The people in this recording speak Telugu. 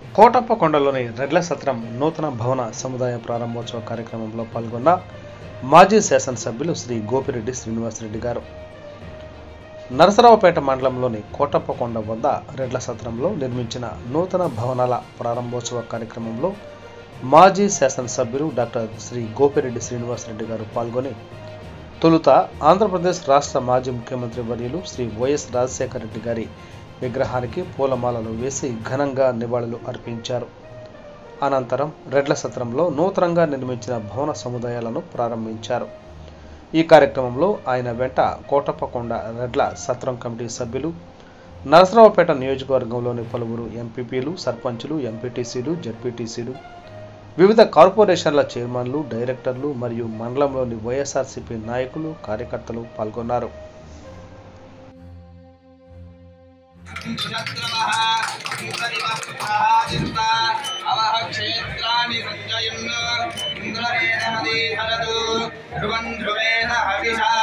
కోటప్పకొండలోని రెడ్ల సత్రం నూతన భవన సముదాయ ప్రారంభోత్సవ కార్యక్రమంలో పాల్గొన్న మాజీ శాసనసభ్యులు శ్రీ గోపిరెడ్డి శ్రీనివాసరెడ్డి గారు నరసరావుపేట మండలంలోని కోటప్పకొండ వద్ద రెడ్ల సత్రంలో నిర్మించిన నూతన భవనాల ప్రారంభోత్సవ కార్యక్రమంలో మాజీ శాసనసభ్యులు డాక్టర్ శ్రీ గోపిరెడ్డి శ్రీనివాసరెడ్డి గారు పాల్గొని తొలుత ఆంధ్రప్రదేశ్ రాష్ట్ర మాజీ ముఖ్యమంత్రి వర్యులు శ్రీ వైఎస్ రాజశేఖర రెడ్డి గారి విగ్రహానికి పూలమాలలు వేసి ఘనంగా నివాళులు అర్పించారు. అనంతరం రెడ్ల సత్రంలో నూతనంగా నిర్మించిన భవన సముదాయాలను ప్రారంభించారు. ఈ కార్యక్రమంలో ఆయన వెంట కోటప్పకొండ రెడ్ల సత్రం కమిటీ సభ్యులు, నరసరావుపేట నియోజకవర్గంలోని పలువురు ఎంపీపీలు, సర్పంచులు, ఎంపీటీసీలు, జడ్పీటీసీలు, వివిధ కార్పొరేషన్ల చైర్మన్లు, డైరెక్టర్లు మరియు మండలంలోని వైఎస్ఆర్సీపీ నాయకులు, కార్యకర్తలు పాల్గొన్నారు. ధ్రువం ధ్రువేణ హవిషా